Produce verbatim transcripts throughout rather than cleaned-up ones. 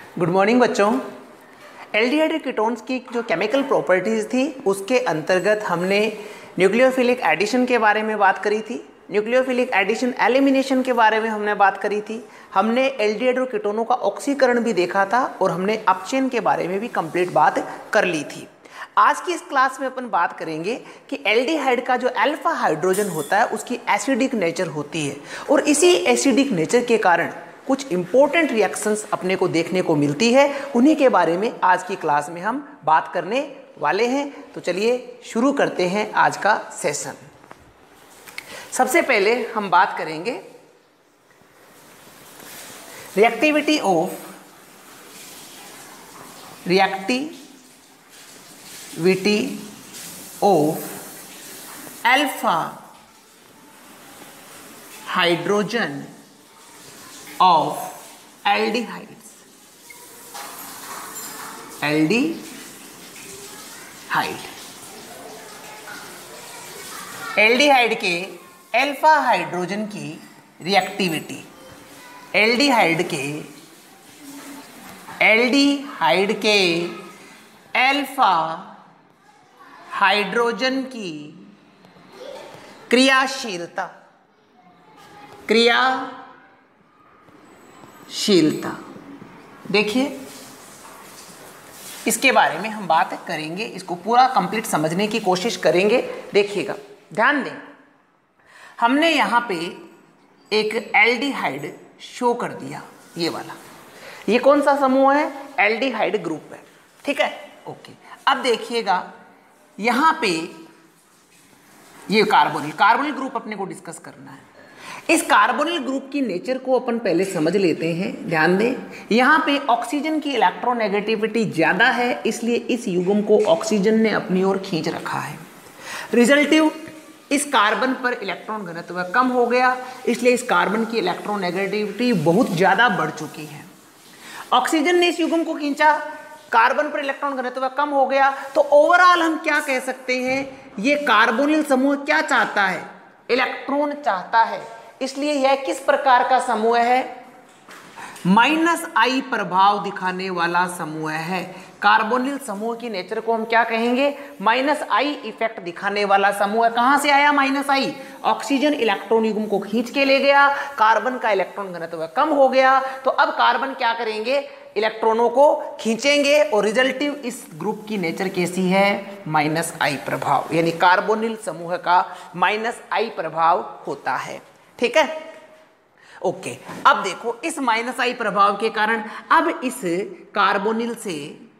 Good morning बच्चों। Aldehyde ketones की जो केमिकल प्रॉपर्टीज़ थी उसके अंतर्गत हमने न्यूक्लियोफिलिक एडिशन के बारे में बात करी थी, न्यूक्लियोफिलिक एडिशन एलिमिनेशन के बारे में हमने बात करी थी, हमने एल्डिहाइड और कीटोनों का ऑक्सीकरण भी देखा था और हमने अपचयन के बारे में भी कंप्लीट बात कर ली थी। आज की इस क्लास में अपन बात करेंगे कि एल्डिहाइड का जो अल्फा हाइड्रोजन होता है उसकी एसिडिक नेचर होती है और इसी एसिडिक नेचर के कारण कुछ इंपॉर्टेंट रिएक्शंस अपने को देखने को मिलती है, उन्हीं के बारे में आज की क्लास में हम बात करने वाले हैं। तो चलिए शुरू करते हैं आज का सेशन। सबसे पहले हम बात करेंगे reactivity of reactivity of alpha hydrogen of aldehydes aldehyde aldehyde के अल्फा हाइड्रोजन की रिएक्टिविटी, एल्डिहाइड के एल्डिहाइड के अल्फा हाइड्रोजन की क्रियाशीलता क्रिया शीलता देखिए, इसके बारे में हम बात करेंगे, इसको पूरा कंप्लीट समझने की कोशिश करेंगे। देखिएगा, ध्यान दें, हमने यहाँ पे एक एल्डिहाइड शो कर दिया, ये वाला, ये कौन सा समूह है? एल्डिहाइड ग्रुप है, ठीक है, ओके। अब देखिएगा यहाँ पे ये कार्बोनिल कार्बोनिल ग्रुप अपने को डिस्कस करना है। इस कार्बोनिल ग्रुप की नेचर को अपन पहले समझ लेते हैं। ध्यान दें, यहाँ पे ऑक्सीजन की इलेक्ट्रोनेगेटिविटी ज़्यादा है, इसलिए इस युग्म को ऑक्सीजन ने अपनी ओर खींच रखा है। रिजल्टिव, इस कार्बन पर इलेक्ट्रॉन घनत्व कम हो गया, इसलिए इस कार्बन की इलेक्ट्रोनेगेटिविटी बहुत ज़्यादा बढ़ चुकी है। ऑक्सीजन ने इस युग्म को खींचा, कार्बन पर इलेक्ट्रॉन घनत्व कम हो गया, तो ओवरऑल हम क्या कह सकते हैं, ये कार्बोनिल समूह क्या चाहता है? इलेक्ट्रॉन चाहता है, इसलिए यह किस प्रकार का समूह है? माइनस आई प्रभाव दिखाने वाला समूह है। कार्बोनिल समूह की नेचर को हम क्या कहेंगे? माइनस आई इफेक्ट दिखाने वाला समूह है। कहां से आया माइनस आई? ऑक्सीजन इलेक्ट्रॉन युग्म को खींच के ले गया, कार्बन का इलेक्ट्रॉन घनत्व कम हो गया, तो अब कार्बन क्या करेंगे? इलेक्ट्रॉनों को खींचेंगे और रिजल्टिव इस ग्रुप की नेचर कैसी है? माइनस आई प्रभाव, यानी कार्बोनिल समूह का माइनस आई प्रभाव होता है, ठीक है, ओके। अब देखो, इस माइनस आई प्रभाव के कारण अब इस कार्बोनिल से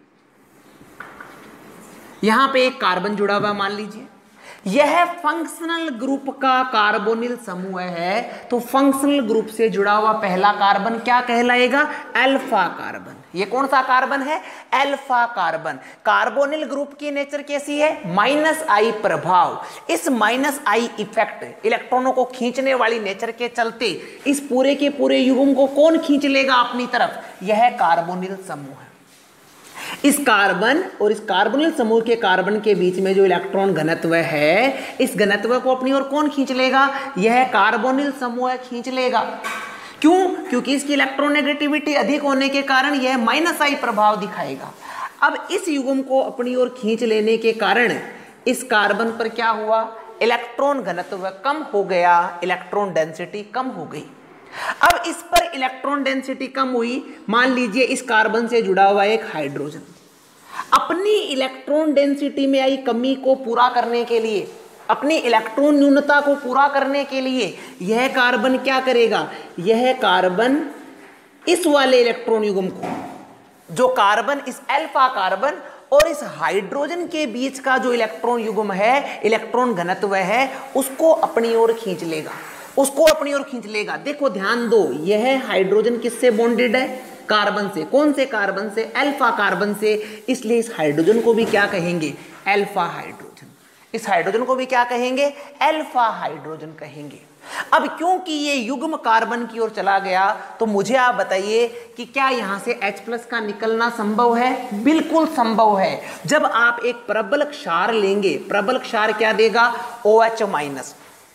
यहां पे एक कार्बन जुड़ा हुआ, मान लीजिए यह फंक्शनल ग्रुप का कार्बोनिल समूह है, तो फंक्शनल ग्रुप से जुड़ा हुआ पहला कार्बन क्या कहलाएगा? Alpha carbon. ये कौन सा कार्बन है? Alpha carbon. कार्बोनिल ग्रुप की नेचर कैसी है? माइनस आई प्रभाव। इस माइनस आई इफेक्ट, इलेक्ट्रॉनों को खींचने वाली नेचर के चलते इस पूरे के पूरे युग्म को कौन खींच लेगा अपनी तरफ? यह कार्बोनिल समूह है। इस कार्बन और इस कार्बोनिल समूह के कार्बन के बीच में जो इलेक्ट्रॉन घनत्व है, इस घनत्व को अपनी ओर कौन खींच लेगा? यह कार्बोनिल समूह खींच लेगा। क्यों? क्योंकि इसकी इलेक्ट्रोनेगेटिविटी अधिक होने के कारण यह माइनस आई प्रभाव दिखाएगा। अब इस युग्म को अपनी ओर खींच लेने के कारण इस कार्बन पर क्या हुआ? इलेक्ट्रॉन घनत्व कम हो गया, इलेक्ट्रॉन डेंसिटी कम हो गई। अब इस पर इलेक्ट्रॉन डेंसिटी कम हुई, मान लीजिए इस कार्बन से जुड़ा हुआ एक हाइड्रोजन अपनी इलेक्ट्रॉन डेंसिटी में आई कमी को पूरा करने के लिए, अपनी इलेक्ट्रॉन न्यूनता को पूरा करने के लिए यह कार्बन क्या करेगा? यह कार्बन इस वाले इलेक्ट्रॉन युग्म को, जो कार्बन इस अल्फा कार्बन और इस हाइड्रोजन के बीच का जो इलेक्ट्रॉन युग्म है, इलेक्ट्रॉन घनत्व है, उसको अपनी ओर खींच लेगा, उसको अपनी ओर खींच लेगा। देखो ध्यान दो, यह हाइड्रोजन किससे बॉन्डेड है? कार्बन से। कौन से कार्बन से? अल्फा कार्बन से। इसलिए इस हाइड्रोजन को भी क्या कहेंगे? Alpha hydrogen. इस हाइड्रोजन को भी क्या कहेंगे? अल्फा हाइड्रोजन कहेंगे। अब क्योंकि ये युग्म कार्बन की ओर चला गया, तो मुझे आप बताइए कि क्या यहां से H प्लस का निकलना संभव है? बिल्कुल संभव है। जब आप एक प्रबल क्षार लेंगे, प्रबल क्षार क्या देगा? OH minus.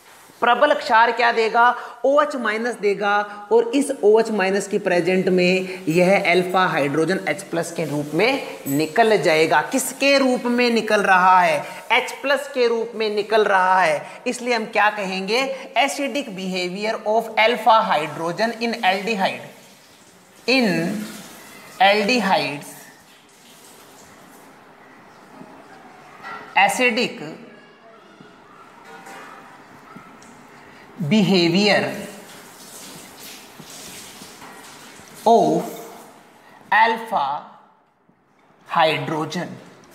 प्रबल क्षार क्या देगा, OH माइनस देगा, और इस OH माइनस की प्रेजेंट में यह अल्फा हाइड्रोजन H प्लस के रूप में निकल जाएगा। किसके रूप में निकल रहा है, H प्लस के रूप में निकल रहा है। इसलिए हम क्या कहेंगे, acidic behaviour of alpha hydrogen in aldehyde, in aldehydes, acidic behavior of alpha hydrogen.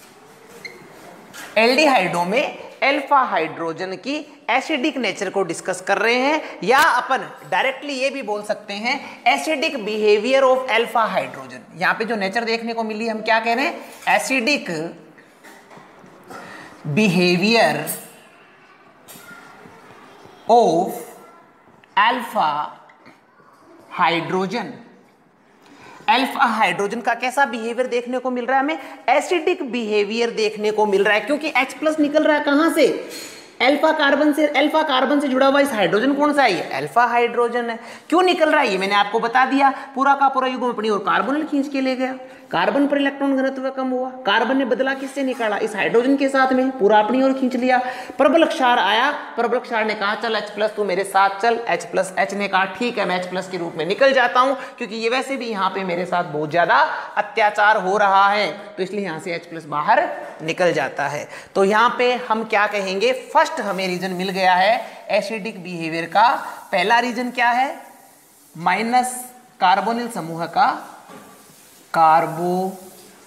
एल्डिहाइडों में अल्फा हाइड्रोजन की एसिडिक नेचर को डिस्कस कर रहे हैं, या अपन डायरेक्टली ये भी बोल सकते हैं acidic behaviour of alpha hydrogen. यहां पे जो नेचर देखने को मिली हम क्या कह रहे हैं, acidic behaviour of alpha hydrogen. Alpha hydrogen का कैसा बिहेवियर देखने को मिल रहा है, हमें एसिडिक बिहेवियर देखने को मिल रहा है, क्योंकि H प्लस निकल रहा है कहां से, अल्फा कार्बन से। अल्फा कार्बन से जुड़ा हुआ इस हाइड्रोजन कौन सा है, ये अल्फा हाइड्रोजन है। क्यों निकल रहा है ये मैंने आपको बता दिया। पूरा का पूरा युग्म अपनी और कार्बन खींच के ले गया, कार्बन पर इलेक्ट्रॉन घनत्व कम हुआ, कार्बन ने बदला किससे निकाला, इस हाइड्रोजन के साथ में, पूरा अपनी ओर खींच लिया। प्रबल क्षार आया, प्रबल क्षार ने कहा चल H प्लस तू मेरे साथ चल, H प्लस H ने कहा ठीक है मैं H प्लस के रूप में निकल जाता हूं, क्योंकि ये वैसे भी यहाँ पे मेरे साथ बहुत ज्यादा अत्याचार हो रहा है, तो इसलिए यहाँ से H प्लस बाहर निकल जाता है। तो यहाँ पे हम क्या कहेंगे, फर्स्ट हमें रीजन मिल गया है एसिडिक बिहेवियर का। पहला रीजन क्या है, माइनस कार्बोनिल समूह का कार्बोनिल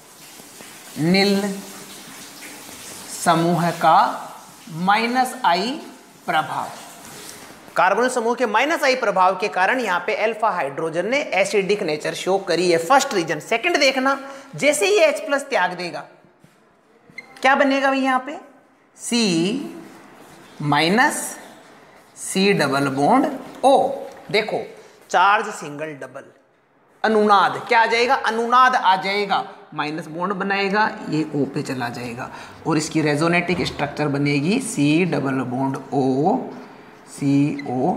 समूह का माइनस आई प्रभाव। कार्बोनिल समूह के माइनस आई प्रभाव के कारण यहां पे अल्फा हाइड्रोजन ने एसिडिक नेचर शो करी है, फर्स्ट रीजन। सेकंड देखना, जैसे ही H प्लस त्याग देगा क्या बनेगा भाई, यहां पे C minus C double bond O। देखो चार्ज सिंगल डबल, अनुनाद क्या आ जाएगा, अनुनाद आ जाएगा, माइनस बॉन्ड बनाएगा, ये O पे चला जाएगा, और इसकी रेजोनेटिक स्ट्रक्चर बनेगी C double bond O C O.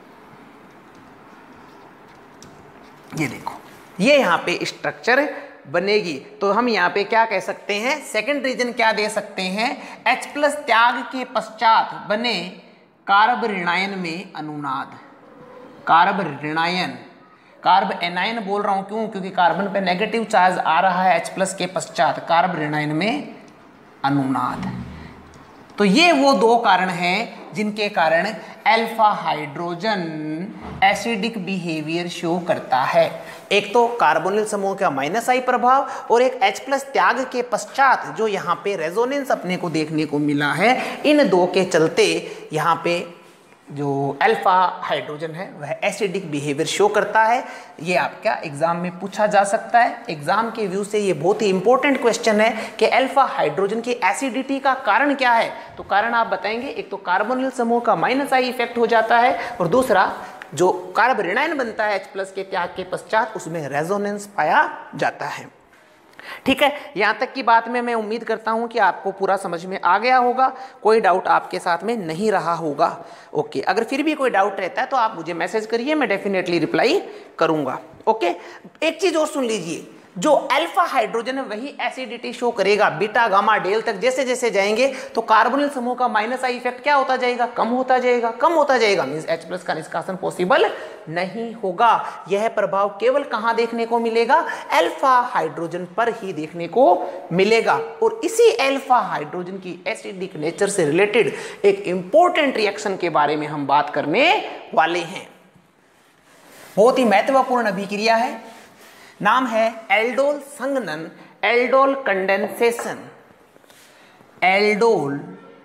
ये देखो ये यहाँ पे स्ट्रक्चर बनेगी। तो हम यहाँ पे क्या कह सकते हैं, सेकंड रीजन क्या दे सकते हैं, H प्लस त्याग के पश्चात बने कार्ब ऋणायन में अनुनाद। कार्ब ऋणायन, कार्ब एनायन बोल रहा हूं क्यों, क्योंकि कार्बन पे नेगेटिव चार्ज आ रहा है H प्लस के पश्चात, कार्ब ऋणायन में अनुनाद। तो ये वो दो कारण हैं जिनके कारण alpha hydrogen acidic behaviour show करता है। एक तो कार्बोनिल समूह का माइनस आई प्रभाव, और एक H प्लस त्याग के पश्चात जो यहाँ पे रेजोनेंस अपने को देखने को मिला है, इन दो के चलते यहाँ पे जो अल्फा हाइड्रोजन है वह एसिडिक बिहेवियर शो करता है। ये आपका एग्जाम में पूछा जा सकता है। एग्जाम के व्यू से ये बहुत ही इंपॉर्टेंट क्वेश्चन है कि अल्फा हाइड्रोजन की एसिडिटी का कारण क्या है। तो कारण आप बताएंगे, एक तो कार्बोनिल समूह का माइनस आई इफेक्ट हो जाता है, और दूसरा जो कार्ब ऋणायन बनता है H प्लस के त्याग के पश्चात उसमें रेजोनेंस पाया जाता है। ठीक है, यहां तक की बात में मैं उम्मीद करता हूं कि आपको पूरा समझ में आ गया होगा, कोई डाउट आपके साथ में नहीं रहा होगा। ओके, अगर फिर भी कोई डाउट रहता है तो आप मुझे मैसेज करिए, मैं डेफिनेटली रिप्लाई करूंगा। ओके, एक चीज और सुन लीजिए, जो अल्फा हाइड्रोजन है वही एसिडिटी शो करेगा बीटा गामा डेल तक। जैसे जैसे जाएंगे तो कार्बोनिल समूह का माइनस आई इफेक्ट क्या होता जाएगा, कम होता जाएगा, कम होता जाएगा, मींस H प्लस का निष्कासन पॉसिबल नहीं होगा। यह प्रभाव केवल कहां देखने को मिलेगा, अल्फा हाइड्रोजन पर ही देखने को मिलेगा। और इसी अल्फा हाइड्रोजन की एसिडिक नेचर से रिलेटेड एक इंपॉर्टेंट रिएक्शन के बारे में हम बात करने वाले हैं। बहुत ही महत्वपूर्ण अभिक्रिया है, नाम है एल्डोल संघनन, aldol condensation. Aldol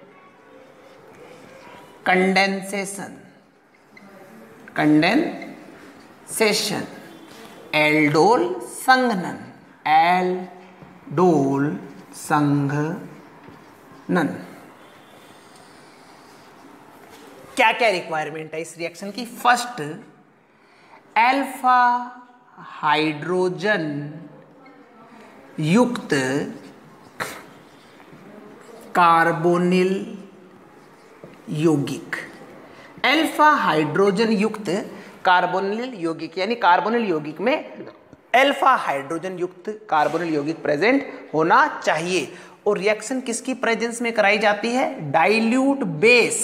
condensation, condensation, aldol संघनन, एल्डोल संघनन। क्या क्या रिक्वायरमेंट है इस रिएक्शन की, फर्स्ट अल्फा हाइड्रोजन युक्त कार्बोनिल यौगिक, अल्फा हाइड्रोजन युक्त कार्बोनिल यौगिक, यानी कार्बोनिल यौगिक में अल्फा हाइड्रोजन युक्त कार्बोनिल यौगिक प्रेजेंट होना चाहिए। और रिएक्शन किसकी प्रेजेंस में कराई जाती है? डाइल्यूट बेस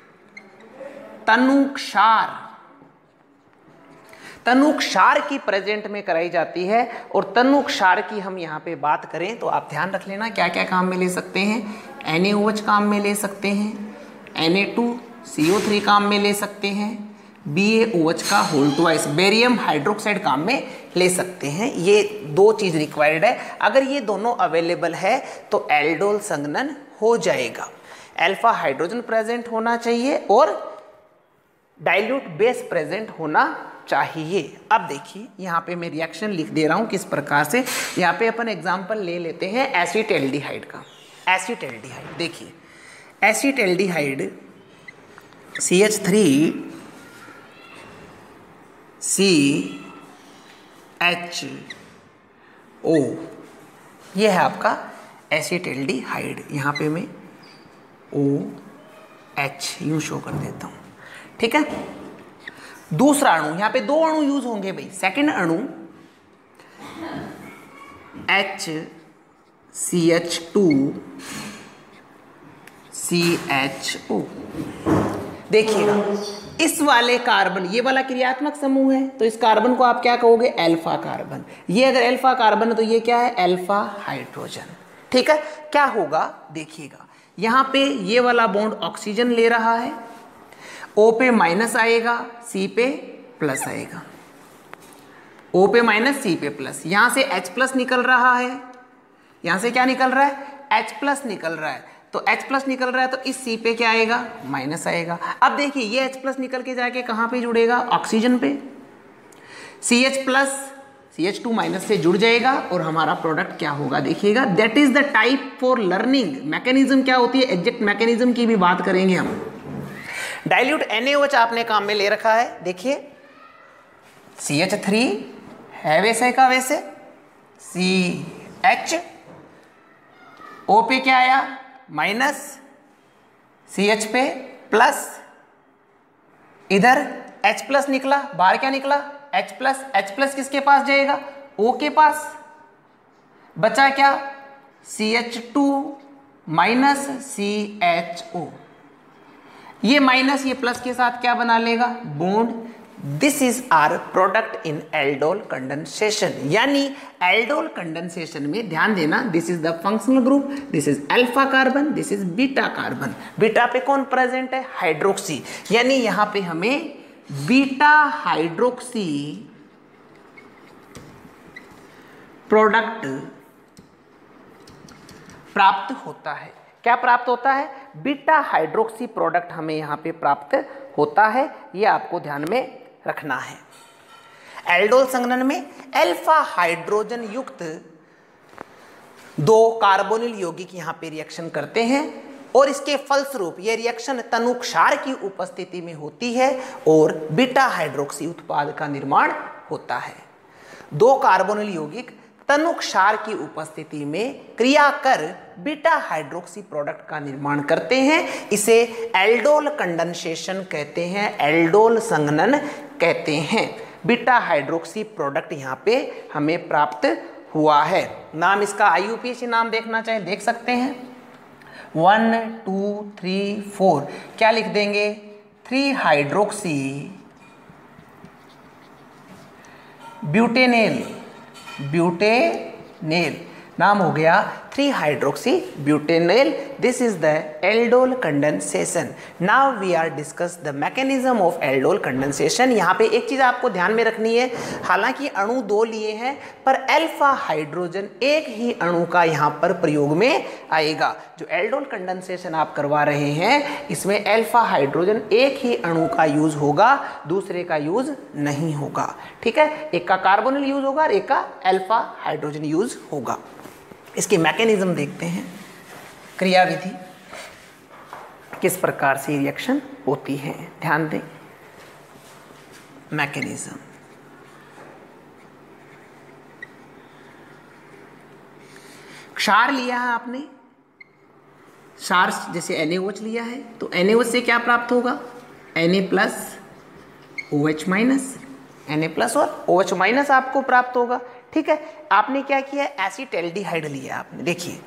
तनुक्षार, तनुक्षार की प्रेजेंट में कराई जाती है। और तनुक्षार की हम यहाँ पे बात करें तो आप ध्यान रख लेना क्या क्या काम में ले सकते हैं। एन ए ओ एच काम में ले सकते हैं, N A two C O three काम में ले सकते हैं, बी ए ओ एच का होल ट्वाइस बेरियम हाइड्रोक्साइड काम में ले सकते हैं। ये दो चीज़ रिक्वायर्ड है। अगर ये दोनों अवेलेबल है तो एल्डोल संघनन हो जाएगा। अल्फा हाइड्रोजन प्रेजेंट होना चाहिए और डाइल्यूट बेस प्रेजेंट होना चाहिए। अब देखिए यहाँ पे मैं रिएक्शन लिख दे रहा हूँ किस प्रकार से। यहाँ पे अपन एग्जांपल ले लेते हैं एसीटैल्डिहाइड का। एसीटैल्डिहाइड देखिए, acetaldehyde C H three C H O, ये है आपका एसीटैल्डिहाइड। यहाँ पे मैं ओ एच यूँ शो कर देता हूँ, ठीक है। दूसरा अणु, यहाँ पे दो अणु यूज होंगे भाई। सेकंड अणु H C H two C H O. देखिएगा इस वाले कार्बन, ये वाला क्रियात्मक समूह है तो इस कार्बन को आप क्या कहोगे? Alpha carbon. ये अगर अल्फा कार्बन है तो ये क्या है? अल्फा हाइड्रोजन, ठीक है। क्या होगा देखिएगा, यहाँ पे ये वाला बॉन्ड ऑक्सीजन ले रहा है, O पे माइनस आएगा, C पे प्लस आएगा। O पे माइनस, C पे प्लस। यहां से H प्लस निकल रहा है, यहां से क्या निकल रहा है? H प्लस निकल रहा है। तो H प्लस निकल रहा है तो इस C पे क्या आएगा? माइनस आएगा। अब देखिए ये H प्लस निकल के जाके कहां पे जुड़ेगा? ऑक्सीजन पे। C H plus C H two minus से जुड़ जाएगा और हमारा प्रोडक्ट क्या होगा देखिएगा। That is the type for learning. Mechanism क्या होती है, एग्जैक्ट मैकेनिज्म की भी बात करेंगे हम। Dilute N A O H आपने काम में ले रखा है, देखिए सी एच थ्री है वैसे का वैसे, सी एच ओ पे क्या आया? माइनस, सी एच पे प्लस, इधर H प्लस निकला, बाहर क्या निकला? H plus. H प्लस किसके पास जाएगा? O के पास। बचा क्या? C H two minus C H O. ये माइनस ये प्लस के साथ क्या बना लेगा? Bond. This is our product in aldol condensation. यानी एल्डोल कंडेंसेशन में ध्यान देना, this is the functional group, this is alpha carbon, this is beta carbon. Beta पे कौन प्रेजेंट है? हाइड्रोक्सी। यानी यहां पे हमें बीटा हाइड्रोक्सी प्रोडक्ट प्राप्त होता है। क्या प्राप्त होता है? बीटा हाइड्रोक्सी प्रोडक्ट हमें यहां पे प्राप्त होता है। यह आपको ध्यान में रखना है। एल्डोल संघनन में अल्फा हाइड्रोजन युक्त दो कार्बोनिल यौगिक यहां पे रिएक्शन करते हैं और इसके फलस्वरूप यह रिएक्शन तनुक्षार की उपस्थिति में होती है और बीटा हाइड्रोक्सी उत्पाद का निर्माण होता है। दो कार्बोनिल यौगिक तनुक्षार की उपस्थिति में क्रिया कर बीटा हाइड्रोक्सी प्रोडक्ट का निर्माण करते हैं। इसे एल्डोल कंडेंसेशन कहते हैं, एल्डोल संघनन कहते हैं। बीटा हाइड्रोक्सी प्रोडक्ट यहाँ पे हमें प्राप्त हुआ है। नाम इसका आई यू पी ए सी नाम देखना चाहे देख सकते हैं। वन टू थ्री फोर क्या लिख देंगे? थ्री हाइड्रोक्सी ब्यूटेनेल, ब्यूटेनेल नाम हो गया three hydroxy butanal. This is the aldol condensation. Now we are discuss the mechanism of aldol condensation. यहाँ पे एक चीज आपको ध्यान में रखनी है, हालांकि अणु दो लिए हैं पर अल्फा हाइड्रोजन एक ही अणु का यहाँ पर प्रयोग में आएगा। जो एल्डोल कंडेंसेशन आप करवा रहे हैं इसमें अल्फा हाइड्रोजन एक ही अणु का यूज होगा, दूसरे का यूज नहीं होगा। ठीक है, एक का कार्बोनिल यूज होगा और एक का अल्फा हाइड्रोजन यूज होगा। इसकी मैकेनिज्म देखते हैं, क्रियाविधि किस प्रकार से रिएक्शन होती है, ध्यान दें। मैकेनिज्म क्षार लिया है आपने, क्षार जैसे एन ए ओ एच लिया है तो एन ए ओ एच से क्या प्राप्त होगा? N A plus O H minus, N A plus और ओ एच माइनस आपको प्राप्त होगा। ठीक है, आपने क्या किया, एसिटैल्डिहाइड लिया आपने। देखिए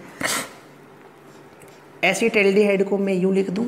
एसिटैल्डिहाइड को मैं यूं लिख दूं,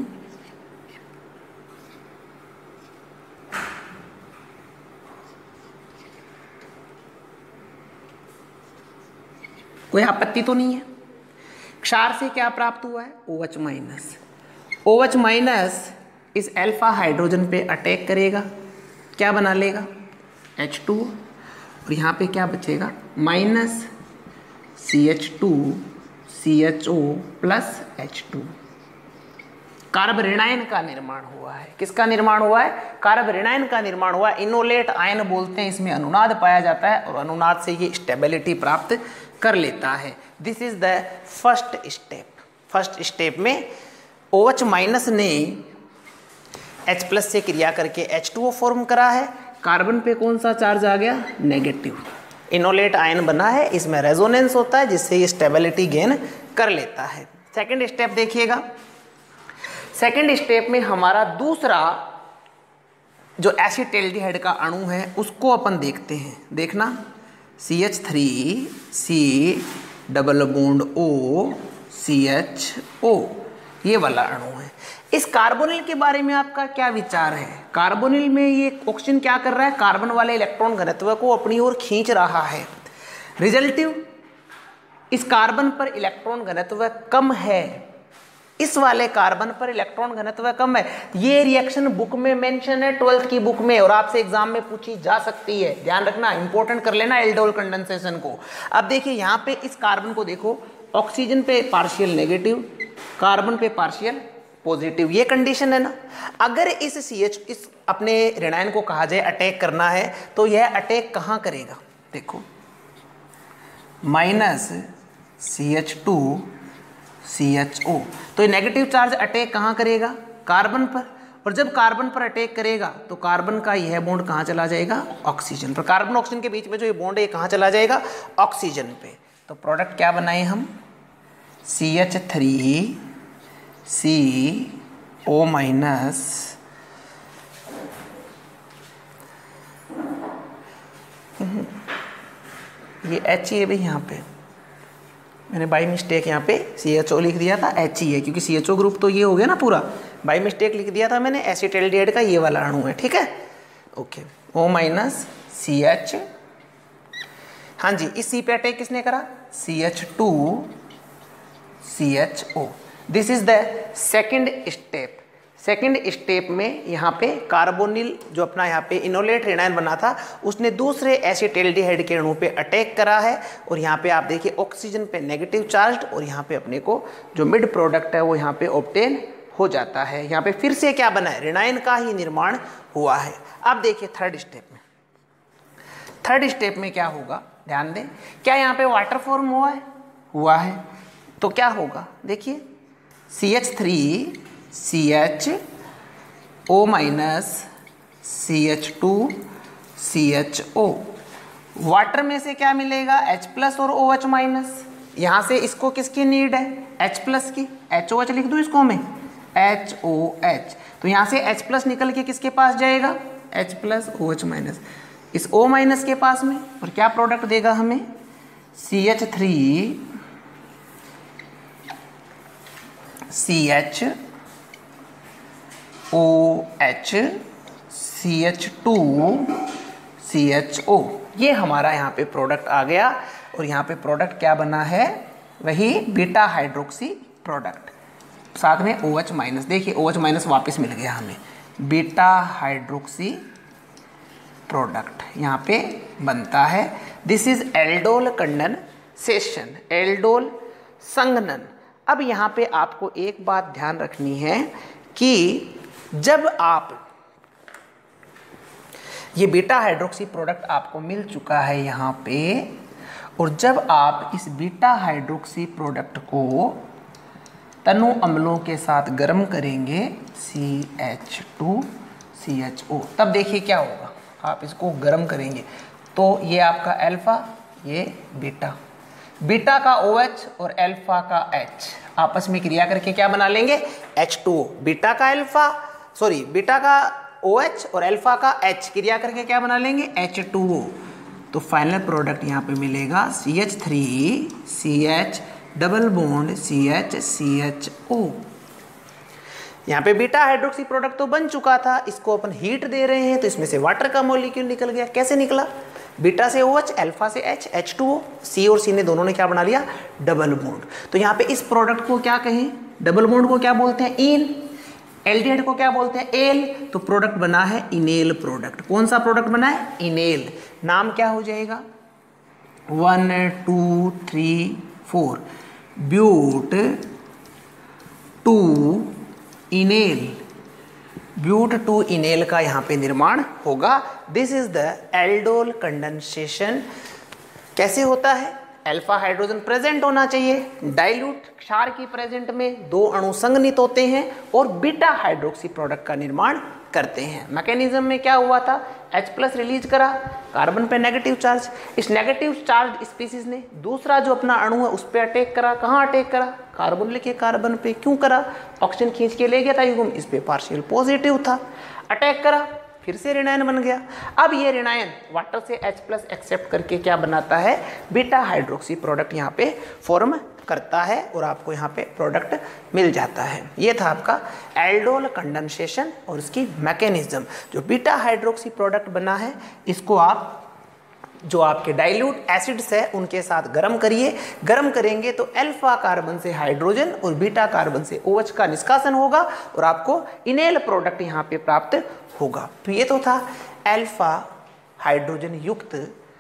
कोई आपत्ति तो नहीं है। क्षार से क्या प्राप्त हुआ है, O H minus. O H minus इस अल्फा हाइड्रोजन पे अटैक करेगा, क्या बना लेगा, एच टू, और यहाँ पे क्या बचेगा, minus C H two C H O plus H two. Carbanion का निर्माण हुआ है। किसका निर्माण हुआ है, कार्बोरेनायन का निर्माण हुआ है। इनोलेट आयन बोलते हैं, इसमें अनुनाद पाया जाता है और अनुनाद से ये स्टेबिलिटी प्राप्त कर लेता है। This is the first step. First step में OH माइनस ने H प्लस से क्रिया करके एच टू ओ फॉर्म करा है। कार्बन पे कौन सा चार्ज आ गया, नेगेटिव। इनोलेट आयन बना है, इसमें रेजोनेंस होता है जिससे ये स्टेबिलिटी गेन कर लेता है। सेकेंड स्टेप देखिएगा, सेकेंड स्टेप में हमारा दूसरा जो एसिटैल्डिहाइड का अणु है उसको अपन देखते हैं। देखना, C H three C double bond O C H O, ये वाला अणु है। इस कार्बोनिल के बारे में आपका क्या विचार है। कार्बोनिल में ये ऑक्सीजन क्या कर रहा है, कार्बन वाले इलेक्ट्रॉन घनत्व को अपनी ओर खींच रहा है। रिजल्टिव, इस कार्बन पर इलेक्ट्रॉन घनत्व कम है, इस वाले कार्बन पर इलेक्ट्रॉन घनत्व कम है। ये रिएक्शन बुक में मेंशन है, ट्वेल्थ की बुक में, और आपसे एग्जाम में पूछी जा सकती है। ध्यान रखना, इंपॉर्टेंट कर लेना एल्डोल कंडेंसेशन को। अब देखिए यहाँ पे इस कार्बन को देखो, ऑक्सीजन पे पार्शियल नेगेटिव, कार्बन पे पार्शियल पॉजिटिव, ये कंडीशन है ना। अगर इस सी एच इस अपने ऋणायन को कहा जाए अटैक करना है तो यह अटैक कहाँ करेगा, देखो minus C H two C H O, तो ये नेगेटिव चार्ज अटैक कहाँ करेगा, कार्बन पर। और जब कार्बन पर अटैक करेगा तो कार्बन का यह बॉन्ड कहाँ चला जाएगा, ऑक्सीजन पर। कार्बन ऑक्सीजन के बीच में जो ये बॉन्ड है कहाँ चला जाएगा, ऑक्सीजन पे। तो प्रोडक्ट क्या बनाए हम, C H three C O minus ये एच ही है भाई, यहाँ पे मैंने बाई मिस्टेक यहाँ पे सी एच ओ लिख दिया था, एच ही है क्योंकि सी एच ओ ग्रुप तो ये हो गया ना पूरा, बाई मिस्टेक लिख दिया था मैंने। एसिटैल्डिहाइड का ये वाला अणु है, ठीक है, okay. O minus C H, हाँ जी, इस सी पे अटैक किसने करा, C H two C H O. This is the second step. Second step में यहाँ पे कार्बोनिल जो अपना यहाँ पे इनोलेट ऋणायन बना था उसने दूसरे एसिटैल्डिहाइड के अणु पे अटैक करा है, और यहाँ पे आप देखिए ऑक्सीजन पे नेगेटिव चार्ज, और यहाँ पे अपने को जो मिड प्रोडक्ट है वो यहाँ पे ऑब्टेन हो जाता है। यहाँ पे फिर से क्या बना है, ऋणायन का ही निर्माण हुआ है। अब देखिए थर्ड स्टेप में, थर्ड स्टेप में क्या होगा, ध्यान दें, क्या यहाँ पे वाटर फॉर्म हुआ है, हुआ है, तो क्या होगा, देखिए C H three C H O minus C H two C H O, water में से क्या मिलेगा, H प्लस और OH माइनस। यहाँ से इसको किसकी नीड है, H प्लस की, एच ओ एच लिख दूँ इसको मैं, एच ओ एच, तो यहाँ से H प्लस निकल के किसके पास जाएगा, H प्लस OH माइनस, इस O माइनस के पास में, और क्या प्रोडक्ट देगा हमें, C H three C H O H C H two C H O, ये हमारा यहाँ पे प्रोडक्ट आ गया। और यहाँ पे प्रोडक्ट क्या बना है, वही बीटा हाइड्रोक्सी प्रोडक्ट, साथ में OH माइनस, देखिए OH माइनस वापस मिल गया हमें, बीटा हाइड्रोक्सी प्रोडक्ट यहाँ पे बनता है। This is aldol condensation, aldol संघनन। अब यहाँ पे आपको एक बात ध्यान रखनी है कि जब आप ये बीटा हाइड्रोक्सी प्रोडक्ट आपको मिल चुका है यहाँ पे, और जब आप इस बीटा हाइड्रोक्सी प्रोडक्ट को तनु अम्लों के साथ गर्म करेंगे, C H two C H O, तब देखिए क्या होगा, आप इसको गर्म करेंगे तो ये आपका अल्फा, ये बीटा, बीटा का OH और अल्फा का H आपस में क्रिया करके क्या बना लेंगे, एच टू ओ, बीटा का अल्फा सॉरी बीटा का OH और अल्फा का H क्रिया करके क्या बना लेंगे, एच टू ओ। तो फाइनल प्रोडक्ट यहाँ पे मिलेगा C H three C H double bond C H C H O. यहाँ पे बीटा हाइड्रोक्सी प्रोडक्ट तो बन चुका था, इसको अपन हीट दे रहे हैं तो इसमें से वाटर का मॉलिक्यूल निकल गया। कैसे निकला, बीटा से OH, अल्फा से H, H two O, C और C ने दोनों ने क्या बना लिया, डबल बॉन्ड। तो यहाँ पे इस प्रोडक्ट को क्या कहें, डबल बॉन्ड को क्या बोलते हैं, इन, एल्डिहाइड को क्या बोलते हैं, एल। तो प्रोडक्ट बना है इनेल प्रोडक्ट। कौन सा प्रोडक्ट बना है, इनेल। नाम क्या हो जाएगा, one two three four, but two enal, but two enal का यहाँ पे निर्माण होगा। This is the aldol condensation. कैसे होता है, अल्फा हाइड्रोजन प्रेजेंट होना चाहिए, डाइल्यूट क्षार की प्रेजेंट में दो अणु संघनित होते हैं और बीटा हाइड्रोक्सी प्रोडक्ट का निर्माण करते हैं। मैकेनिज्म में क्या हुआ था, H प्लस रिलीज करा, कार्बन पे नेगेटिव चार्ज, इस नेगेटिव चार्ज स्पीसीज ने दूसरा जो अपना अणु है उस पर अटैक करा। कहाँ अटैक करा, कार्बन लेके कार्बन पे। क्यों करा, ऑक्सीजन खींच के ले गया था युग्म, इस पे पार्शियल पॉजिटिव था, अटैक करा, फिर से ऋणायन बन गया। अब ये ऋणायन वाटर से H प्लस एक्सेप्ट करके क्या बनाता है, बीटा हाइड्रोक्सी प्रोडक्ट यहाँ पे फॉर्म करता है और आपको यहाँ पे प्रोडक्ट मिल जाता है। ये था आपका एल्डोल कंडेंसेशन और इसकी मैकेनिज्म। जो बीटा हाइड्रोक्सी प्रोडक्ट बना है इसको आप जो आपके डाइल्यूट एसिड्स है उनके साथ गर्म करिए। गर्म करेंगे तो अल्फा कार्बन से हाइड्रोजन और बीटा कार्बन से OH का निष्कासन होगा और आपको इनेल प्रोडक्ट यहाँ पे प्राप्त होगा। तो ये तो था अल्फा हाइड्रोजन युक्त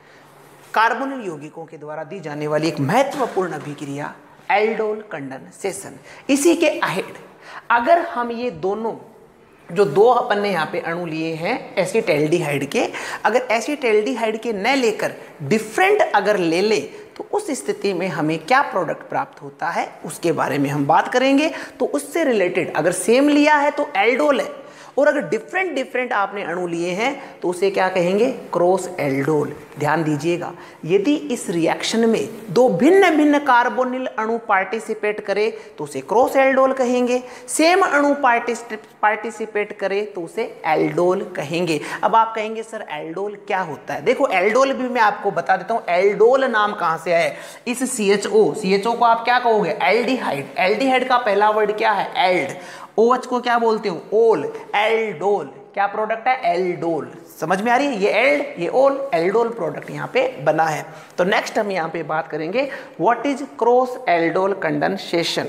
कार्बोनिल यौगिकों के द्वारा दी जाने वाली एक महत्वपूर्ण अभिक्रिया एल्डोल कंडेंसेशन। इसी के अहेड अगर हम ये दोनों जो दो अपन ने यहाँ पे अणु लिए हैं एसिटैल्डिहाइड के, अगर एसिटैल्डिहाइड के न लेकर डिफरेंट अगर ले ले तो उस स्थिति में हमें क्या प्रोडक्ट प्राप्त होता है उसके बारे में हम बात करेंगे। तो उससे रिलेटेड अगर सेम लिया है तो एल्डोल है और अगर डिफरेंट डिफरेंट आपने अणु लिए हैं तो उसे क्या कहेंगे, क्रॉस एल्डोल। ध्यान दीजिएगा, यदि इस रिएक्शन में दो भिन्न भिन्न कार्बोनिल अणु पार्टिसिपेट करे तो उसे क्रॉस एल्डोल कहेंगे, सेम अणु पार्टिसिपेट करे तो उसे एल्डोल कहेंगे। अब आप कहेंगे सर एल्डोल क्या होता है, देखो एल्डोल भी मैं आपको बता देता हूं। एल्डोल नाम कहां से आया, इस सी एच ओ, सी एच ओ को आप क्या कहोगे, एल्डिहाइड। एल्डिहाइड का पहला वर्ड क्या है, एल्ड। OH को क्या बोलते हो, ओल। एल्डोल क्या प्रोडक्ट है, एल्डोल। समझ में आ रही है, ये एल्ड ये ओल, एल्डोल प्रोडक्ट यहाँ पे बना है। तो नेक्स्ट हम यहाँ पे बात करेंगे what is cross aldol condensation.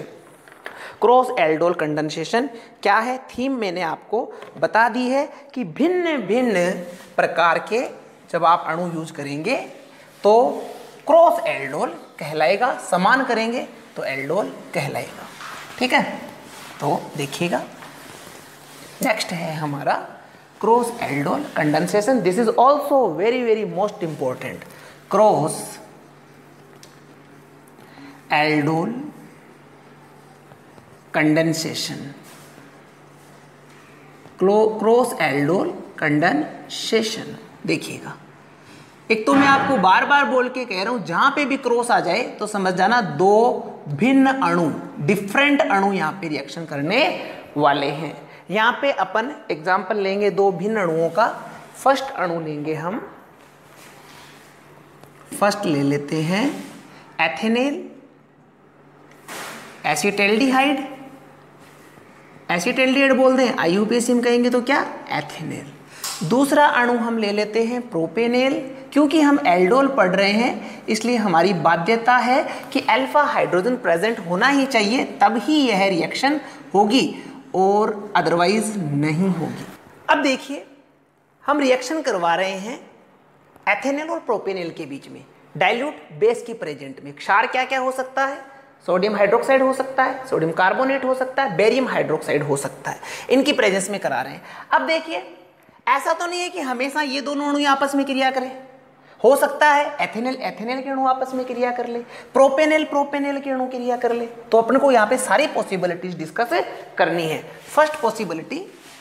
Cross aldol condensation क्या है, थीम मैंने आपको बता दी है कि भिन्न भिन्न प्रकार के जब आप अणु यूज करेंगे तो क्रॉस एल्डोल कहलाएगा, समान करेंगे तो एल्डोल कहलाएगा। ठीक है, तो देखिएगा नेक्स्ट है हमारा cross aldol condensation. This is also very very most important. Cross aldol condensation, cross aldol condensation. देखिएगा, एक तो मैं आपको बार बार बोल के कह रहा हूं जहां पे भी क्रॉस आ जाए तो समझ जाना दो भिन्न अणु, डिफरेंट अणु यहां पे रिएक्शन करने वाले हैं। यहां पे अपन एग्जांपल लेंगे दो भिन्न अणुओं का। फर्स्ट अणु लेंगे हम, फर्स्ट ले लेते हैं एथेनेल, एसिटैल्डिहाइड। एसिटैल्डिहाइड बोल दें, आई यू पी ए सी में कहेंगे तो क्या, एथेनेल। दूसरा अणु हम ले लेते हैं प्रोपेनेल। क्योंकि हम एल्डोल पढ़ रहे हैं इसलिए हमारी बाध्यता है कि अल्फा हाइड्रोजन प्रेजेंट होना ही चाहिए, तब ही यह रिएक्शन होगी और अदरवाइज नहीं होगी। अब देखिए, हम रिएक्शन करवा रहे हैं एथेनेल और प्रोपेनेल के बीच में डाइल्यूट बेस की प्रेजेंट में। क्षार क्या क्या हो सकता है, सोडियम हाइड्रोक्साइड हो सकता है, सोडियम कार्बोनेट हो सकता है, बेरियम हाइड्रोक्साइड हो सकता है, इनकी प्रेजेंस में करा रहे हैं। अब देखिए, ऐसा तो नहीं है कि हमेशा ये दोनों अणु आपस में क्रिया करें, हो सकता है एथेनेल एथेनेल के अणु आपस में क्रिया कर ले, प्रोपेनेल प्रोपेनेल के अणु क्रिया कर ले। तो अपन को यहाँ पे सारी पॉसिबिलिटीज डिस्कस करनी है। फर्स्ट पॉसिबिलिटी,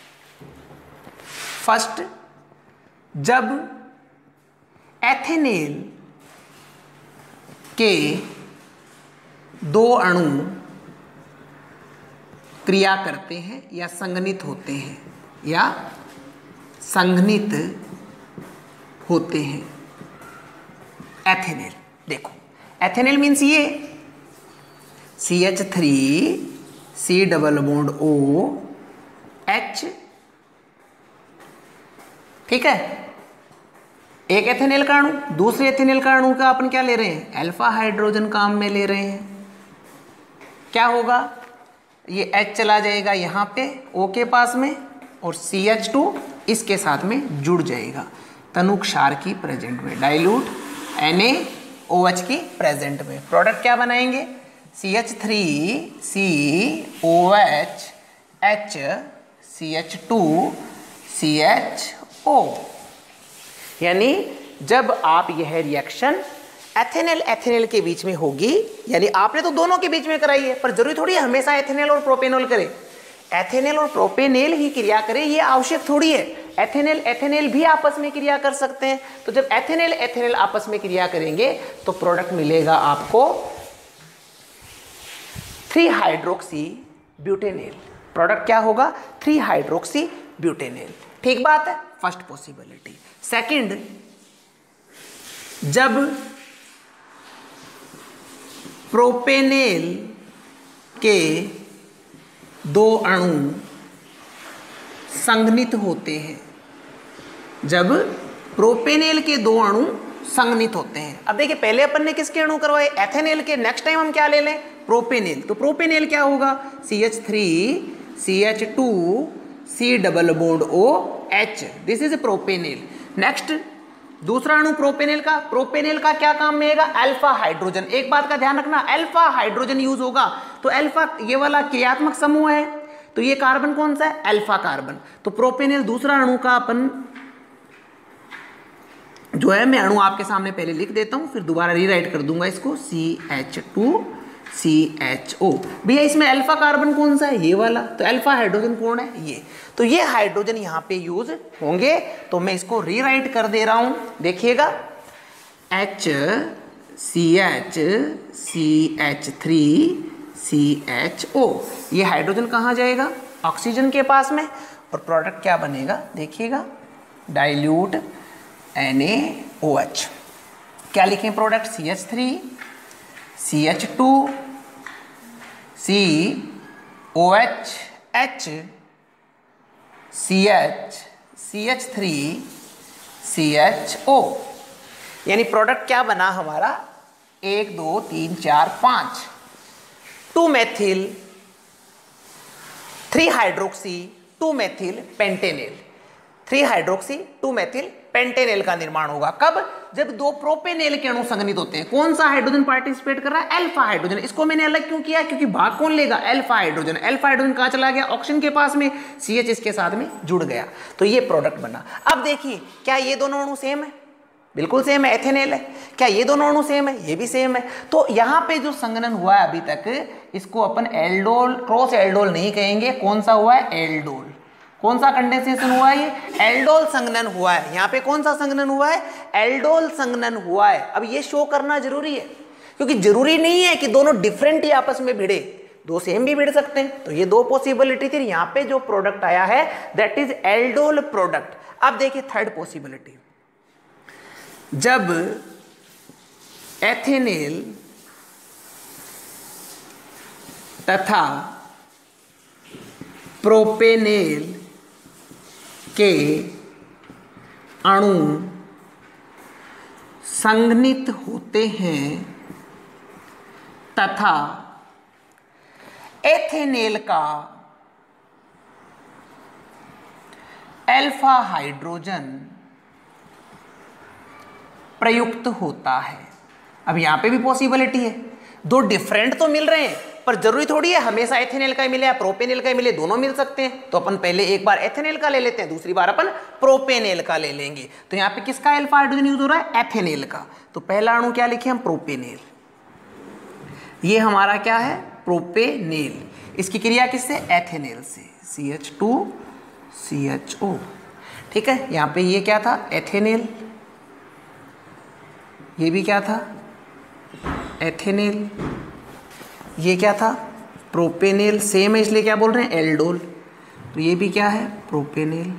फर्स्ट जब एथेनेल के दो अणु क्रिया करते हैं या संघनित होते हैं या संघनित होते हैं। एथेनेल, देखो एथेनेल मीन्स ये C H three C double bond O H, ठीक है, एक एथेनेल का अणु, दूसरे एथेनेल का अणु का अपन क्या ले रहे हैं, अल्फा हाइड्रोजन काम में ले रहे हैं। क्या होगा, ये H चला जाएगा यहाँ पे O के पास में और सी एच टू इसके साथ में जुड़ जाएगा तनु क्षार की प्रेजेंट में, dilute N A O H की प्रेजेंट में। प्रोडक्ट क्या बनाएंगे, C H three C O H H C H two C H O. यानी जब आप यह रिएक्शन एथेनेल एथेनेल के बीच में होगी, यानी आपने तो दोनों के बीच में कराई है, पर जरूरी थोड़ी है हमेशा एथेनेल और प्रोपेनॉल करे, एथेनेल और प्रोपेनेल ही क्रिया करे, ये आवश्यक थोड़ी है। एथेनेल एथेनेल भी आपस में क्रिया कर सकते हैं। तो जब एथेनेल एथेनेल आपस में क्रिया करेंगे तो प्रोडक्ट मिलेगा आपको थ्री हाइड्रोक्सी ब्यूटेनेल। प्रोडक्ट क्या होगा, थ्री हाइड्रोक्सी ब्यूटेनेल। ठीक बात है, फर्स्ट पॉसिबिलिटी। सेकंड, जब प्रोपेनेल के दो अणु संघनित होते हैं, जब प्रोपेनेल के दो अणु संघनित होते हैं। अब देखिए पहले अपन ने किसके अणु करवाए, एथेनेल के, नेक्स्ट टाइम हम क्या ले लें, प्रोपेनेल। तो प्रोपेनेल क्या होगा, C H three C H two C double bond O H, this is propanal. Next दूसरा अणु प्रोपेनेल का, प्रोपेनेल का क्या काम में आएगा, अल्फा हाइड्रोजन। एक बात का ध्यान रखना, अल्फा हाइड्रोजन यूज होगा। तो अल्फा ये वाला क्रियात्मक समूह है, तो ये कार्बन कौन सा है, अल्फा कार्बन। तो प्रोपेनेल दूसरा अणु का अपन जो है, मैं अणु आपके सामने पहले लिख देता हूं, फिर दोबारा रीराइट कर दूंगा इसको, C H two C H O. भैया इसमें अल्फा कार्बन कौन सा है, ये वाला, तो अल्फा हाइड्रोजन कौन है, ये। तो ये हाइड्रोजन यहाँ पे यूज होंगे। तो मैं इसको रीराइट कर दे रहा हूं, देखिएगा, H C H C H three C H O. ये हाइड्रोजन कहाँ जाएगा, ऑक्सीजन के पास में, और प्रोडक्ट क्या बनेगा, देखिएगा, dilute N A O H. क्या लिखें product, C H three C H two C O H H C H C H three C H O. यानी प्रोडक्ट क्या बना हमारा, एक दो तीन चार पांच, two methyl three hydroxy two methyl pentanal, three hydroxy two methyl pentanal का निर्माण होगा। कब, जब दो प्रोपेनेल के अणु संघनित होते हैं। कौन सा हाइड्रोजन पार्टिसिपेट कर रहा है, अल्फा हाइड्रोजन। इसको मैंने अलग क्यों किया, क्योंकि भाग कौन लेगा, अल्फा हाइड्रोजन। अल्फा हाइड्रोजन कहां चला गया, ऑक्सीजन के पास में, सी एच इसके साथ में जुड़ गया, तो ये प्रोडक्ट बना। अब देखिए, क्या ये दोनों अणु सेम है, बिल्कुल सेम है, एथेनेल है। क्या ये दोनों अणु सेम है, ये भी सेम है। तो यहां पे जो संघनन हुआ है अभी तक, इसको अपन एल्डोल, क्रॉस एल्डोल नहीं कहेंगे। कौन सा हुआ है, एल्डोल। कौन सा कंडेंसेशन हुआ है, ये एल्डोल संघनन हुआ है। यहाँ पे कौन सा संघनन हुआ है, एल्डोल संघनन हुआ है। अब ये शो करना जरूरी है, क्योंकि जरूरी नहीं है कि दोनों डिफरेंट ही आपस में भिड़े, दो सेम भी भिड़ सकते हैं। तो ये दो पॉसिबिलिटी थी। यहाँ पे जो प्रोडक्ट आया है दैट इज एल्डोल प्रोडक्ट। अब देखिए थर्ड पॉसिबिलिटी, जब एथेनेल तथा प्रोपेनेल के अणु संघनित होते हैं तथा एथेनेल का अल्फा हाइड्रोजन प्रयुक्त होता है। अब यहां पे भी पॉसिबिलिटी है, दो डिफरेंट तो मिल रहे हैं, पर जरूरी थोड़ी है हमेशा एथेनेल का ही मिले या प्रोपेनेल का ही मिले, दोनों मिल सकते हैं। तो अपन पहले एक बार एथेनेल का ले लेते हैं, दूसरी बार अपन प्रोपेनेल का ले लेंगे। तो यहाँ पे किसका अल्फा हाइड्रोजन यूज हो रहा है, एथेनेल का। तो पहला अणु क्या लिखे हम, प्रोपेनेल। ये हमारा क्या है, प्रोपेनेल। इसकी क्रिया किससे, एथेनेल से, C H two C H O. ठीक है, यहाँ पे ये क्या था, एथेनेल, ये भी क्या था, एथेनेल, ये क्या था, प्रोपेनेल। सेम है इसलिए क्या बोल रहे हैं, एल्डोल। तो ये भी क्या है, प्रोपेनेल।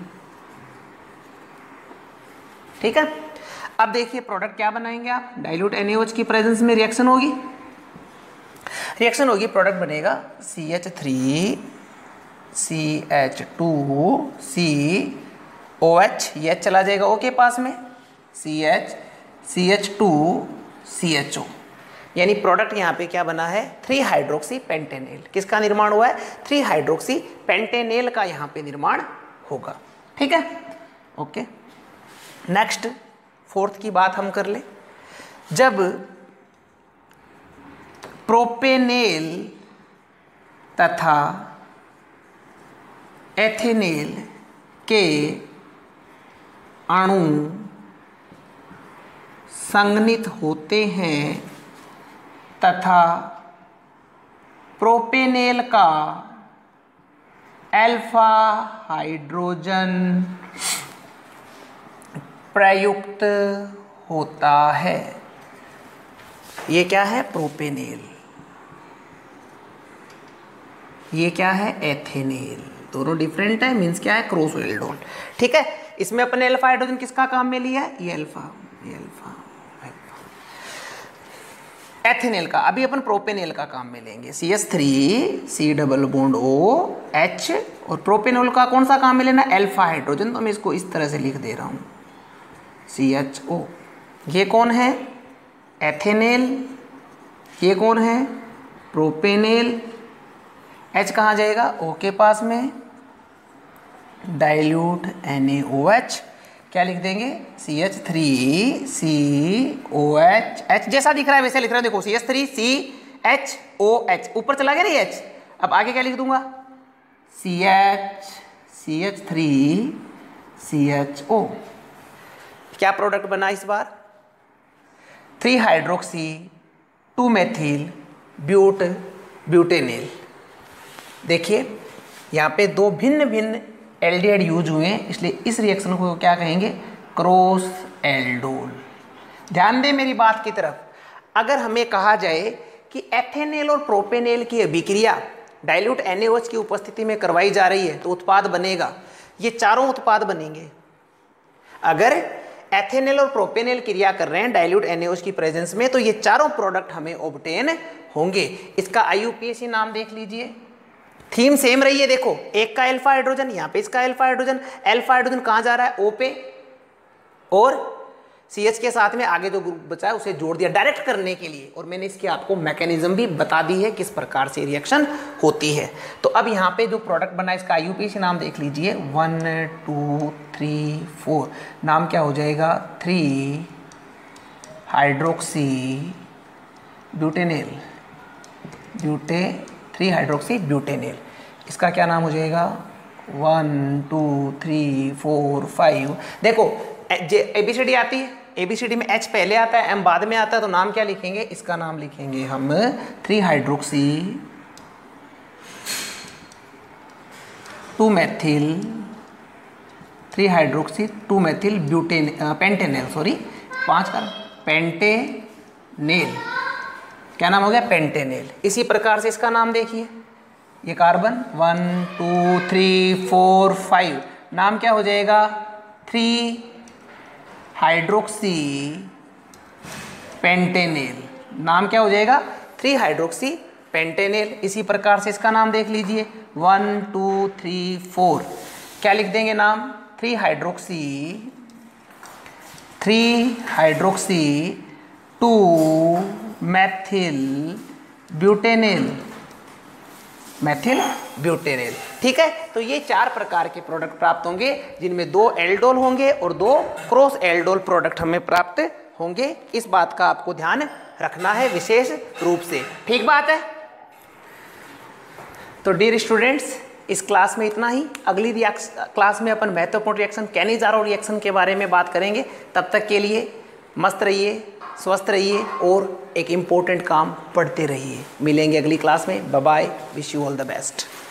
ठीक है। अब देखिए प्रोडक्ट क्या बनाएंगे आप, dilute N A O H की प्रेजेंस में रिएक्शन होगी, रिएक्शन होगी, प्रोडक्ट बनेगा C H three C H two C O H, ये चला जाएगा ओ के पास में, C H C H two C H O, यानी प्रोडक्ट यहाँ पे क्या बना है, थ्री हाइड्रोक्सी पेंटेनेल। किसका निर्माण हुआ है, थ्री हाइड्रोक्सी पेंटेनेल का यहाँ पे निर्माण होगा। ठीक है, ओके। नेक्स्ट फोर्थ की बात हम कर ले, जब प्रोपेनेल तथा एथेनेल के अणु संघनित होते हैं तथा प्रोपेनेल का अल्फा हाइड्रोजन प्रयुक्त होता है, ये क्या है, प्रोपेनेल, ये क्या है, एथेनेल। दोनों डिफरेंट है, मीन्स क्या है, क्रॉस एल्डोल। ठीक है, इसमें अपने अल्फा हाइड्रोजन किसका काम में लिया है, ये अल्फा, ये अल्फा, एथेनेल का। अभी अपन प्रोपेनेल का काम में लेंगे, C H three C double bond O H, और प्रोपेनोल का कौन सा काम में लेना, अल्फा हाइड्रोजन। तो मैं इसको इस तरह से लिख दे रहा हूं, सी एच ओ। ये कौन है, एथेनेल, ये कौन है, प्रोपेनेल। H कहाँ जाएगा, O के पास में, dilute N A O H, क्या लिख देंगे, C H three C O H, H जैसा दिख रहा है वैसे लिख रहा है, देखो C H three C H O H, ऊपर चला गया नहीं H। अब आगे क्या लिख दूंगा, C H C H three C H O. क्या प्रोडक्ट बना इस बार, three hydroxy two methyl but butanal. देखिए यहाँ पे दो भिन्न भिन्न एल्डिहाइड यूज हुए हैं, इसलिए इस रिएक्शन को क्या कहेंगे, क्रॉस एल्डोल। ध्यान दें मेरी बात की तरफ, अगर हमें कहा जाए कि एथेनेल और प्रोपेनेल की अभिक्रिया dilute N A O H की उपस्थिति में करवाई जा रही है तो उत्पाद बनेगा, ये चारों उत्पाद बनेंगे। अगर एथेनेल और प्रोपेनेल क्रिया कर रहे हैं dilute N A O H की प्रेजेंस में तो ये चारों प्रोडक्ट हमें ऑब्टेन होंगे। इसका आई यू पी ए सी नाम देख लीजिए, थीम सेम रही है, देखो एक का अल्फा हाइड्रोजन, यहाँ पे इसका अल्फा हाइड्रोजन, अल्फा हाइड्रोजन कहाँ जा रहा है, ओ पे, और सी एच के साथ में आगे जो ग्रुप बचा है उसे जोड़ दिया डायरेक्ट करने के लिए, और मैंने इसकी आपको मैकेनिज्म भी बता दी है किस प्रकार से रिएक्शन होती है। तो अब यहाँ पे जो प्रोडक्ट बना इसका आई यू पी ए सी नाम देख लीजिए, वन टू थ्री फोर, नाम क्या हो जाएगा, three hydroxy butanal, but three hydroxy butanal. इसका क्या नाम हो जाएगा, one two three four five. देखो एबीसीडी आती है, एबीसीडी में एच पहले आता है, एम बाद में आता है, तो नाम क्या लिखेंगे, इसका नाम लिखेंगे हम three hydroxy two methyl, three hydroxy two methyl butane pentanal, sorry पांच का पेंटेनेल, क्या नाम हो गया, पेंटेनेल। इसी प्रकार से इसका नाम देखिए, ये carbon one two three four five, नाम क्या हो जाएगा, थ्री हाइड्रोक्सी पेंटेनेल, नाम क्या हो जाएगा, थ्री हाइड्रोक्सी पेंटेनेल। इसी प्रकार से इसका नाम देख लीजिए, वन टू थ्री फोर, क्या लिख देंगे नाम, three hydroxy three hydroxy two methyl butanal, methyl butanal. ठीक है, तो ये चार प्रकार के प्रोडक्ट प्राप्त होंगे जिनमें दो एल्डोल होंगे और दो क्रॉस एल्डोल प्रोडक्ट हमें प्राप्त होंगे। इस बात का आपको ध्यान रखना है विशेष रूप से, ठीक बात है। तो डियर स्टूडेंट्स, इस क्लास में इतना ही। अगली क्लास में अपन महत्वपूर्ण रिएक्शन कैनिज़ारो रिएक्शन के बारे में बात करेंगे। तब तक के लिए मस्त रहिए, स्वस्थ रहिए और एक इम्पोर्टेंट काम पढ़ते रहिए। मिलेंगे अगली क्लास में। Bye bye, wish you all the best.